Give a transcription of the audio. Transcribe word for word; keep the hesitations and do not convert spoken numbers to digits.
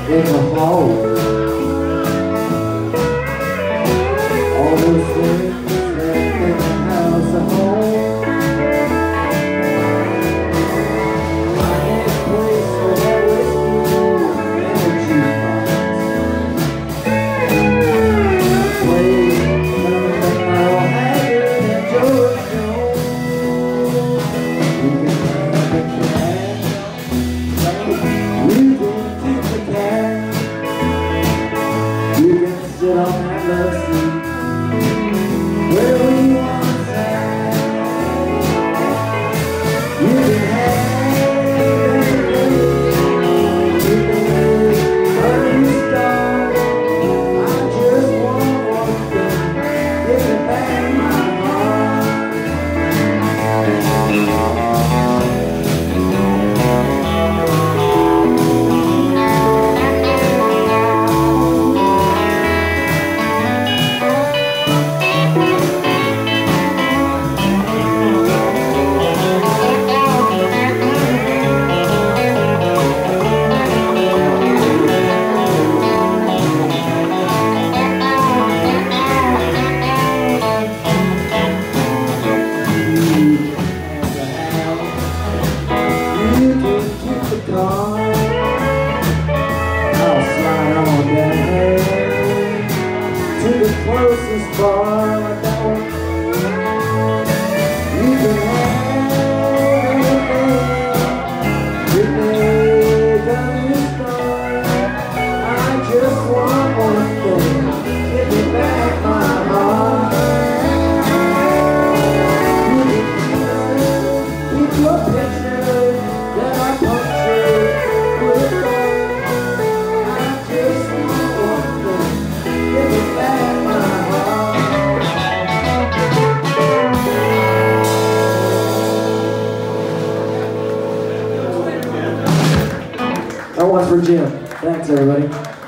in the hall. All those things that make the house a home. Find a place where there was food and a jukebox. Play nothing but Merle Haggard and George Jones. We can play the cat. We can keep the cat. You can sit on that love seat where we once sat. You can have everything. You can live where you start. I just want one thing. Give me back my heart. I'll slide on down to the closest bar like that one. You can have everything. You may tell me a story. I just want one thing. Give me back my heart. You can keep your picture that I punctured. That one's for Jim. Thanks, everybody.